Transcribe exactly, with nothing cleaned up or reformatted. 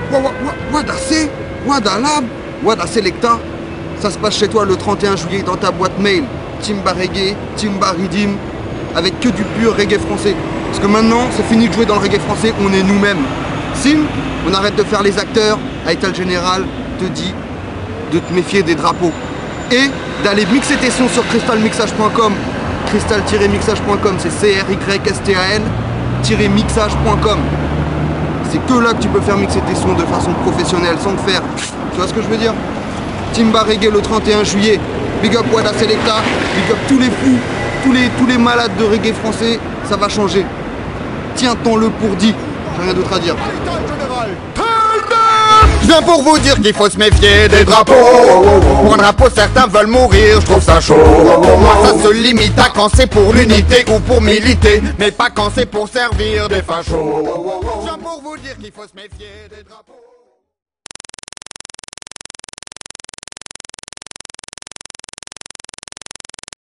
Wada C, Wada Lab, Wada Selecta. Ça se passe chez toi le trente et un juillet dans ta boîte mail. Timba Reggae, Timba Ridim, avec que du pur reggae français. Parce que maintenant, c'est fini de jouer dans le reggae français, on est nous-mêmes. Sim, on arrête de faire les acteurs. Aital Général te dit de te méfier des drapeaux. Et d'aller mixer tes sons sur crystal mixage point com. crystal tiret mixage point com, c'est C R Y S T A L mixage point com. C'est que là que tu peux faire mixer tes sons de façon professionnelle, sans te faire. Tu vois ce que je veux dire? Timba Reggae le trente et un juillet. Big up Wada Selecta. Big up tous les fous, tous les, tous les malades de reggae français. Ça va changer. Tiens-t'en-le pour dit. J'ai rien d'autre à dire. Je viens pour vous dire qu'il faut se méfier des drapeaux. Pour un drapeau, certains veulent mourir, je trouve ça chaud. Pour moi, ça se limite à quand c'est pour l'unité ou pour militer, mais pas quand c'est pour servir des fachos. Je viens pour vous dire qu'il faut se méfier des drapeaux.